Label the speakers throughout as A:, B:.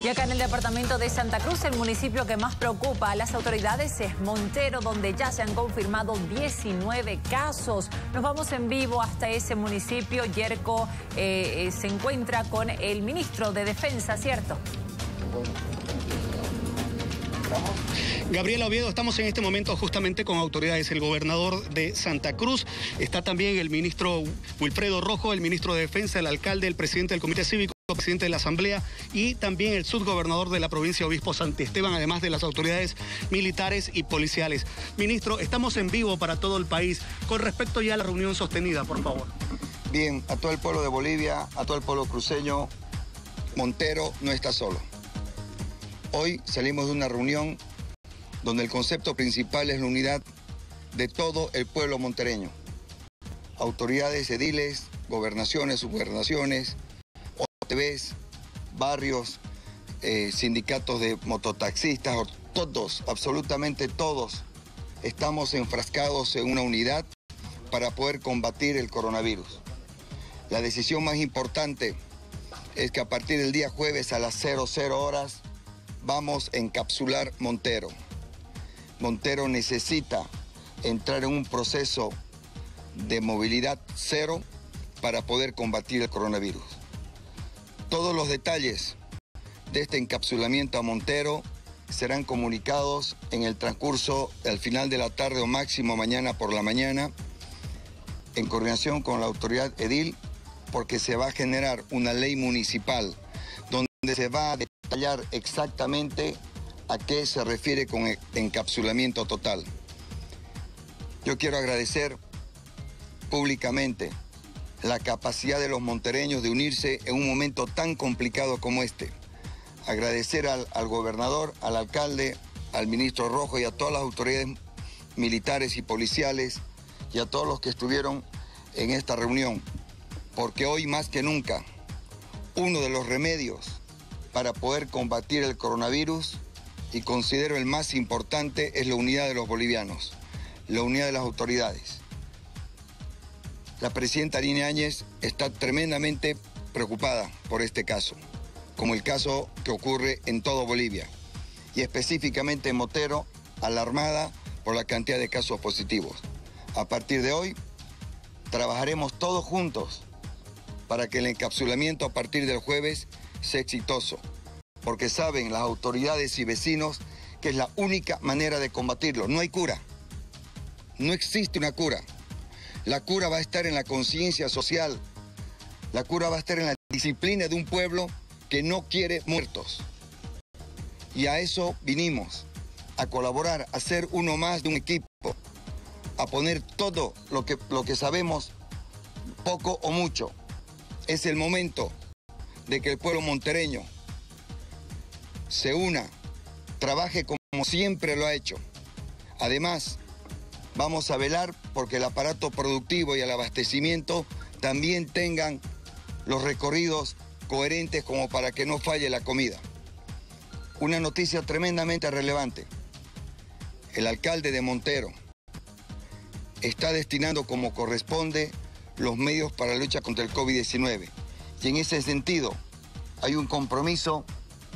A: Y acá en el departamento de Santa Cruz, el municipio que más preocupa a las autoridades es Montero, donde ya se han confirmado 19 casos. Nos vamos en vivo hasta ese municipio. Yerko se encuentra con el ministro de Defensa, ¿cierto?
B: Gabriela Oviedo, estamos en este momento justamente con autoridades, el gobernador de Santa Cruz, está también el ministro Wilfredo Rojo, el ministro de Defensa, el alcalde, el presidente del Comité Cívico, el presidente de la Asamblea y también el subgobernador de la provincia, obispo Santiesteban, además de las autoridades militares y policiales. Ministro, estamos en vivo para todo el país. Con respecto ya a la reunión sostenida, por favor.
C: Bien, a todo el pueblo de Bolivia, a todo el pueblo cruceño, Montero no está solo. Hoy salimos de una reunión donde el concepto principal es la unidad de todo el pueblo montereño. Autoridades, ediles, gobernaciones, subgobernaciones, OTBs, barrios, sindicatos de mototaxistas, todos, absolutamente todos, estamos enfrascados en una unidad para poder combatir el coronavirus. La decisión más importante es que a partir del día jueves a las 00 horas vamos a encapsular Montero. Montero necesita entrar en un proceso de movilidad cero para poder combatir el coronavirus. Todos los detalles de este encapsulamiento a Montero serán comunicados en el transcurso al final de la tarde o máximo mañana por la mañana, en coordinación con la autoridad edil, porque se va a generar una ley municipal donde se va a detallar exactamente a qué se refiere con el encapsulamiento total. Yo quiero agradecer públicamente la capacidad de los montereños de unirse en un momento tan complicado como este. Agradecer al gobernador, al alcalde, al ministro Rojo y a todas las autoridades militares y policiales y a todos los que estuvieron en esta reunión, porque hoy más que nunca uno de los remedios para poder combatir el coronavirus, y considero el más importante, es la unidad de los bolivianos, la unidad de las autoridades. La presidenta Lina Áñez está tremendamente preocupada por este caso, como el caso que ocurre en todo Bolivia, y específicamente en Montero, alarmada por la cantidad de casos positivos. A partir de hoy, trabajaremos todos juntos para que el encapsulamiento a partir del jueves sea exitoso, porque saben las autoridades y vecinos que es la única manera de combatirlo. No hay cura, no existe una cura. La cura va a estar en la conciencia social, la cura va a estar en la disciplina de un pueblo que no quiere muertos. Y a eso vinimos, a colaborar, a ser uno más de un equipo, a poner todo lo que sabemos, poco o mucho. Es el momento de que el pueblo montereño se una, trabaje como siempre lo ha hecho. Además, vamos a velar porque el aparato productivo y el abastecimiento también tengan los recorridos coherentes como para que no falle la comida. Una noticia tremendamente relevante. El alcalde de Montero está destinando como corresponde los medios para la lucha contra el COVID-19. Y en ese sentido hay un compromiso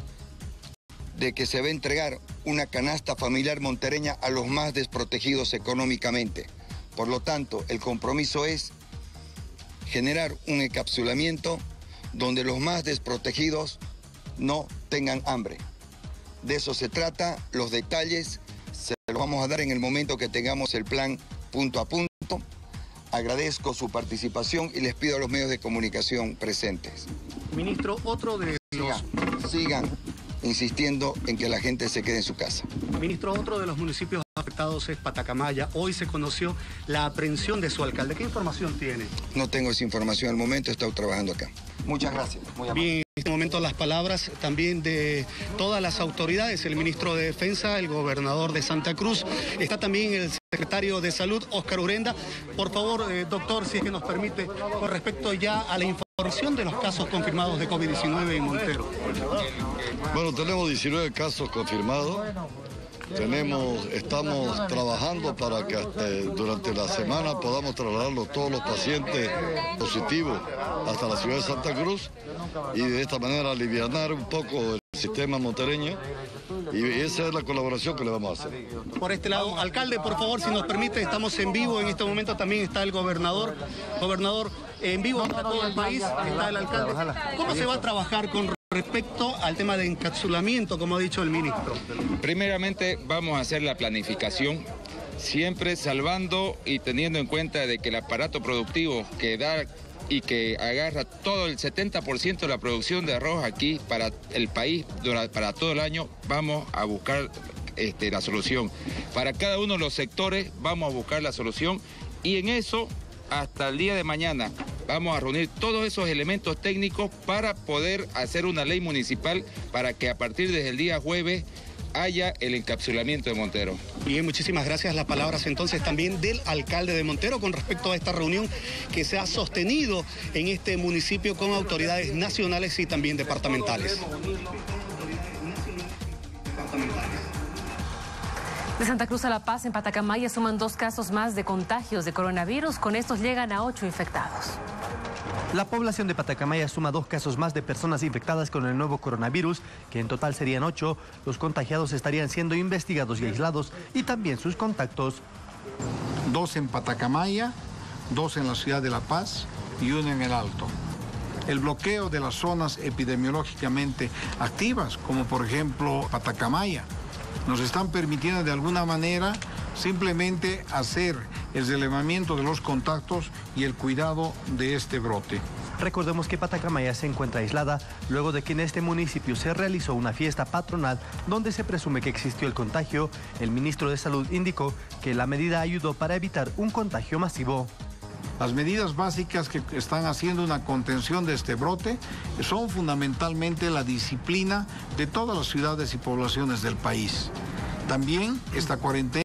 C: de que se va a entregar una canasta familiar montereña a los más desprotegidos económicamente. Por lo tanto, el compromiso es generar un encapsulamiento donde los más desprotegidos no tengan hambre. De eso se trata, los detalles se los vamos a dar en el momento que tengamos el plan punto a punto. Agradezco su participación y les pido a los medios de comunicación presentes.
B: Ministro, otro de los...
C: Sigan insistiendo en que la gente se quede en su casa.
B: Ministro, otro de los municipios afectados es Patacamaya. Hoy se conoció la aprehensión de su alcalde. ¿Qué información tiene?
C: No tengo esa información al momento, he estado trabajando acá. Muchas gracias. Muy amable.
B: Bien, en este momento las palabras también de todas las autoridades, el ministro de Defensa, el gobernador de Santa Cruz, está también el secretario de Salud, Óscar Urenda. Por favor, doctor, si es que nos permite, con respecto ya a la información de los casos confirmados de COVID-19 en Montero.
D: Bueno, tenemos 19 casos confirmados. Estamos trabajando para que durante la semana podamos trasladarlos todos los pacientes positivos hasta la ciudad de Santa Cruz y de esta manera alivianar un poco el sistema montereño y esa es la colaboración que le vamos a hacer.
B: Por este lado, alcalde, por favor, si nos permite, estamos en vivo. En este momento también está el gobernador. Gobernador, en vivo para todo el país está el alcalde. ¿Cómo se va a trabajar con respecto al tema de encapsulamiento, como ha dicho el ministro?
E: Primeramente vamos a hacer la planificación, siempre salvando y teniendo en cuenta de que el aparato productivo que da y que agarra todo el 70% de la producción de arroz aquí para el país, para todo el año, vamos a buscar la solución. Para cada uno de los sectores vamos a buscar la solución y en eso, hasta el día de mañana, vamos a reunir todos esos elementos técnicos para poder hacer una ley municipal para que a partir desde el día jueves haya el encapsulamiento de Montero.
B: Bien, muchísimas gracias. Las palabras entonces también del alcalde de Montero con respecto a esta reunión que se ha sostenido en este municipio con autoridades nacionales y también departamentales.
F: De Santa Cruz a La Paz, en Patacamaya, suman 2 casos más de contagios de coronavirus. Con estos llegan a 8 infectados.
G: La población de Patacamaya suma 2 casos más de personas infectadas con el nuevo coronavirus, que en total serían 8. Los contagiados estarían siendo investigados y aislados, y también sus contactos.
H: 2 en Patacamaya, 2 en la ciudad de La Paz y 1 en el Alto. El bloqueo de las zonas epidemiológicamente activas, como por ejemplo Patacamaya, nos están permitiendo de alguna manera simplemente hacer el relevamiento de los contactos y el cuidado de este brote.
G: Recordemos que Patacamaya se encuentra aislada luego de que en este municipio se realizó una fiesta patronal donde se presume que existió el contagio. El ministro de Salud indicó que la medida ayudó para evitar un contagio masivo.
H: Las medidas básicas que están haciendo una contención de este brote son fundamentalmente la disciplina de todas las ciudades y poblaciones del país. También esta cuarentena